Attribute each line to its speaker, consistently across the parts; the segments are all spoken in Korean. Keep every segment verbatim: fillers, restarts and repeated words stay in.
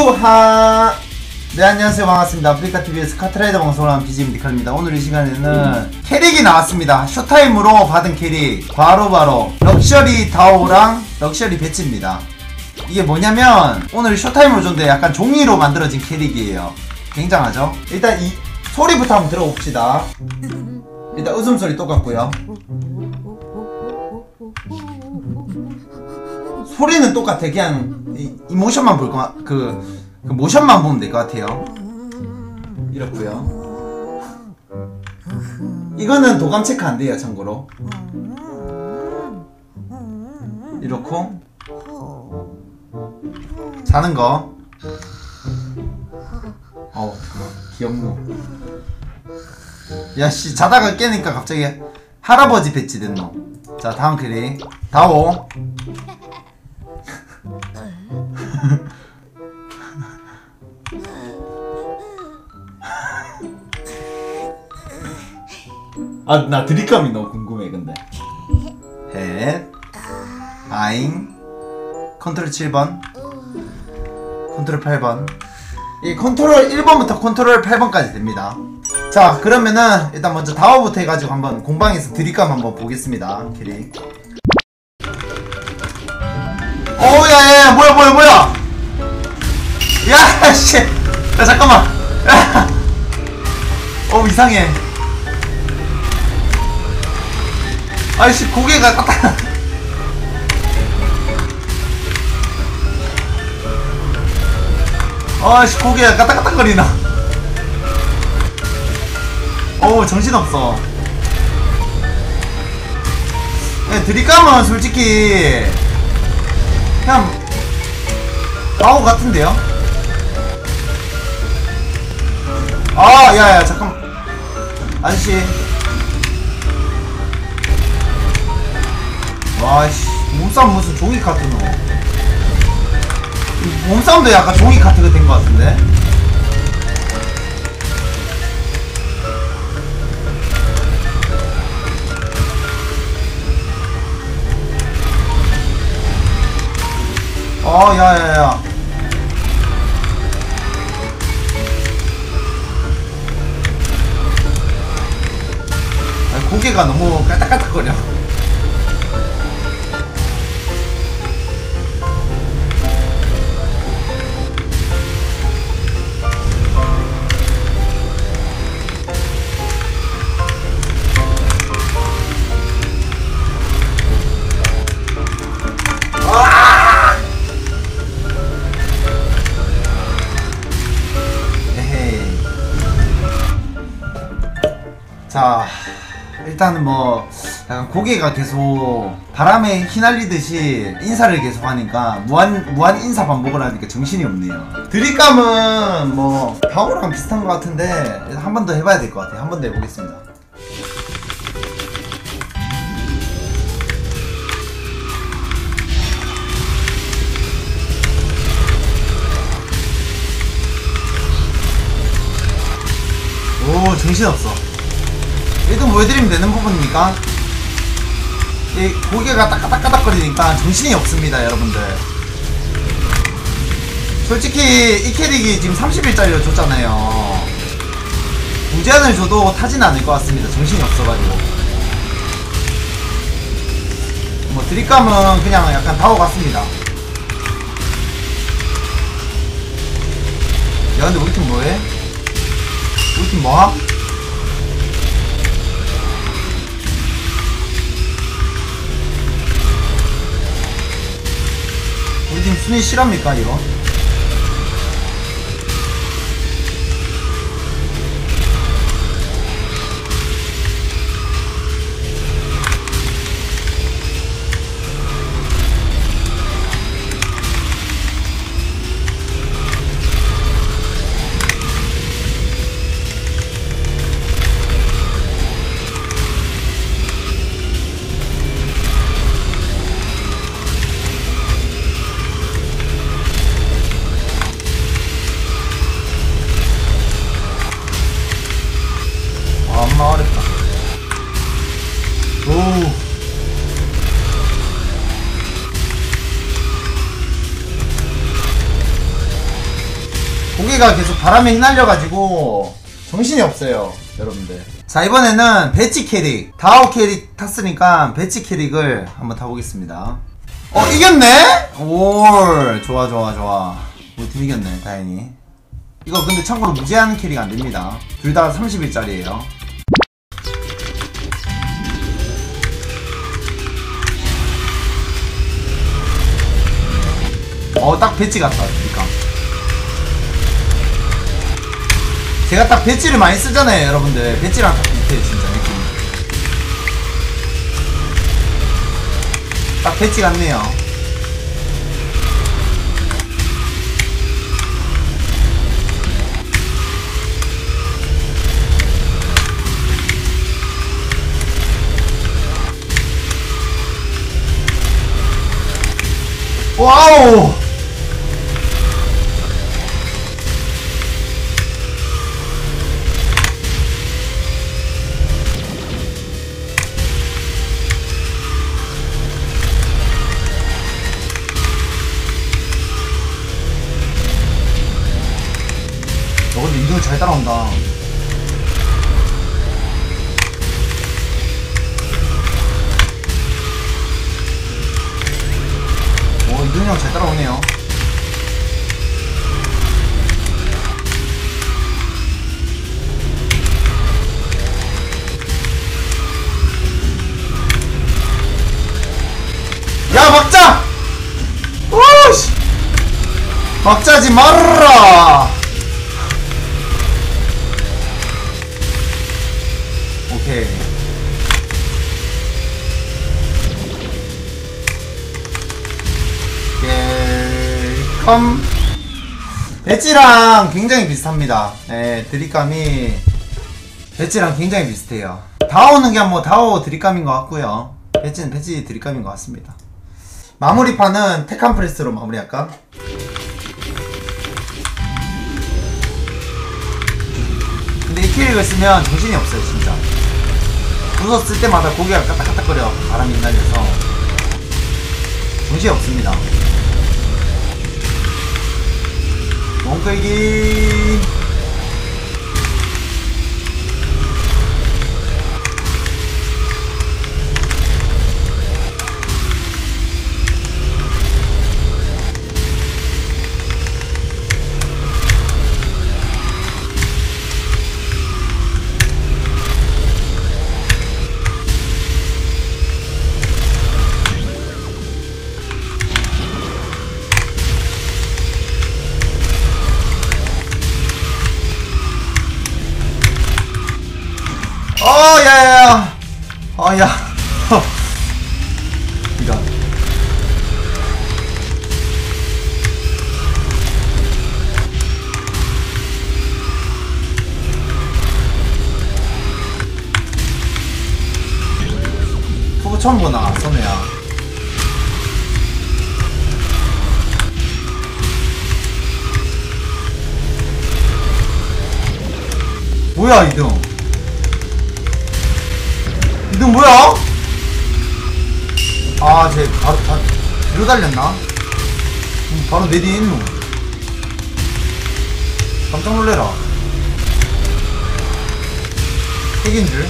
Speaker 1: 우하. 네, 안녕하세요. 반갑습니다. 아프리카티비에서 카트라이더 방송을 하는 비지엠 니칼입니다. 오늘 이 시간에는 음. 캐릭이 나왔습니다. 쇼타임으로 받은 캐릭 바로바로 바로 럭셔리 다오랑 럭셔리 배치입니다. 이게 뭐냐면 오늘 쇼타임으로 줬는데 약간 종이로 만들어진 캐릭이에요. 굉장하죠? 일단 이 소리부터 한번 들어봅시다. 일단 웃음소리 똑같고요. 소리는 똑같아. 그냥 이, 이 모션만 볼 거, 그, 그 모션만 보면 될 것 같아요. 이렇고요. 이거는 도감 체크 안 돼요, 참고로. 이렇고 자는 거. 어, 귀엽노. 야씨, 자다가 깨니까 갑자기 할아버지 배치 됐노. 자, 다음 캐릭 다오. 아, 나 드립감이 너무 궁금해. 근데 헷 아잉 컨트롤 칠 번 컨트롤 팔 번. 이 컨트롤 일 번부터 컨트롤 팔 번까지 됩니다. 자, 그러면은 일단 먼저 다오부터 해가지고 한번 공방에서 드립감 한번 보겠습니다. 캐릭. 어우, 야야야, 뭐야 뭐야 뭐야. 야 씨, 야 잠깐만. 야. 어, 이상해. 아이씨, 고개가 까딱. 아이씨, 고개가 까딱까딱거리나. 어우, 정신없어. 네, 드립감은 솔직히 그냥 바오 같은데요? 아, 야야, 잠깐. 아저씨. 와씨, 몸싸움 무슨 종이 카트노. 몸싸움도 약간 종이 카트가 된 것 같은데. 어, 야야야. 아니, 고개가 너무 까딱까딱거려. 자, 일단은 뭐 약간 고개가 계속 바람에 휘날리듯이 인사를 계속 하니까 무한 무한 인사 반복을 하니까 정신이 없네요. 드립감은 뭐 바오랑 비슷한 것 같은데 한 번 더 해봐야 될 것 같아요. 한 번 더 해보겠습니다. 오, 정신없어. 일단 보여드리면 되는 부분이니까. 이 고개가 따까닥따닥거리니까 정신이 없습니다, 여러분들. 솔직히 이 캐릭이 지금 삼십 일짜리로 줬잖아요. 무제한을 줘도 타진 않을 것 같습니다. 정신이 없어가지고. 뭐 드립감은 그냥 약간 다오 같습니다. 야, 근데 우리 팀 뭐해? 우리 팀 뭐함? 우리 팀 순위 실합니까 이거? 어렵다. 오. 배지가 계속 바람에 휘날려가지고 정신이 없어요 여러분들. 자 이번에는 배지 캐릭 다오 캐릭 탔으니까 배지 캐릭을 한번 타보겠습니다. 어 이겼네? 올 좋아 좋아 좋아 우리 팀 이겼네 다행히. 이거 근데 참고로 무제한 캐릭 안됩니다. 둘 다 삼십 일짜리에요 어 딱 배지 같다. 그러니까 제가 딱 배지를 많이 쓰잖아요 여러분들. 배지랑 딱 비슷해요 진짜 느낌. 딱 배지 같네요. 와우 너 근데 이동이 잘 따라온다. 오 이동이 형 잘 따라오네요. 야 막자! 오씨 막자지 말아라. 오케이. 웰컴. 배지랑 굉장히 비슷합니다. 예, 드립감이 배지랑 굉장히 비슷해요. 다오는 그냥 뭐 다오 드립감인 것 같고요. 배지는 배지 드립감인 것 같습니다. 마무리판은 테칸 프레스로 마무리할까? 근데 이 캐릭을 쓰면 정신이 없어요 진짜. 부서 쓸 때마다 고개가 까딱까딱거려. 바람이 날려서 정신이 없습니다. 몸끌기. 어, 야야야. 어, 야. 이거. 후보 처음 보나, 선우야. 뭐야, 이등. 이등 뭐야? 아, 쟤 바로 다 뒤로 달렸나? 음, 바로 내 뒤에 있노. 깜짝 놀래라. 핵인 줄.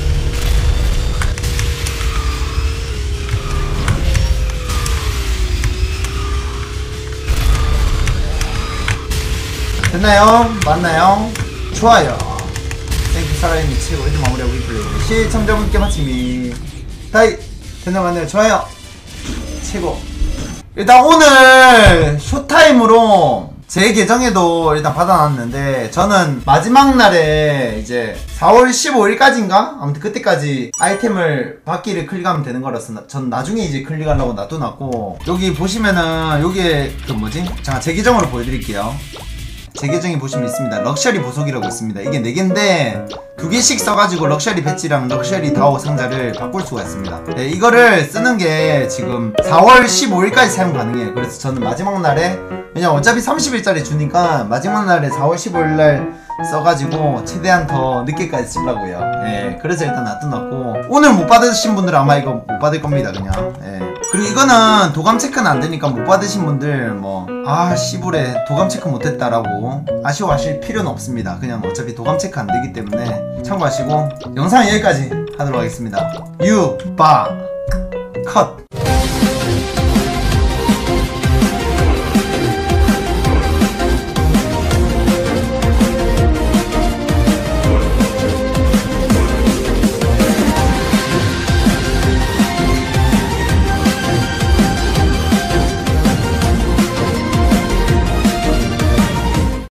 Speaker 1: 됐나요? 맞나요? 좋아요. 땡큐 살아있는 치고 일단 마무리하고 이 플레이 시청자분께 마침이 다이 됐나 맞나요? 좋아요 치고 일단 오늘 쇼타임으로 제 계정에도 일단 받아놨는데 저는 마지막 날에 이제 사월 십오일까지인가? 아무튼 그때까지 아이템을 받기를 클릭하면 되는 거라서 전 나중에 이제 클릭하려고 놔둬놨고 여기 보시면은 요게 그 뭐지? 자 제 계정으로 보여드릴게요. 제 계정에 보시면 있습니다. 럭셔리 보석이라고 있습니다. 이게 네 개인데 두 개씩 써가지고 럭셔리 배지랑 럭셔리 다오 상자를 바꿀 수가 있습니다. 네, 이거를 쓰는 게 지금 사월 십오일까지 사용 가능해요. 그래서 저는 마지막 날에 왜냐면 어차피 삼십일짜리 주니까 마지막 날에 사월 십오일날 써가지고 최대한 더 늦게까지 쓰려고요. 네, 그래서 일단 놔둬놨고 오늘 못 받으신 분들은 아마 이거 못 받을 겁니다. 그냥 네. 그리고 이거는 도감 체크는 안 되니까 못 받으신 분들 뭐 아 씨부레 도감 체크 못했다라고 아쉬워하실 필요는 없습니다. 그냥 어차피 도감 체크 안 되기 때문에 참고하시고 영상은 여기까지 하도록 하겠습니다. 유바 컷.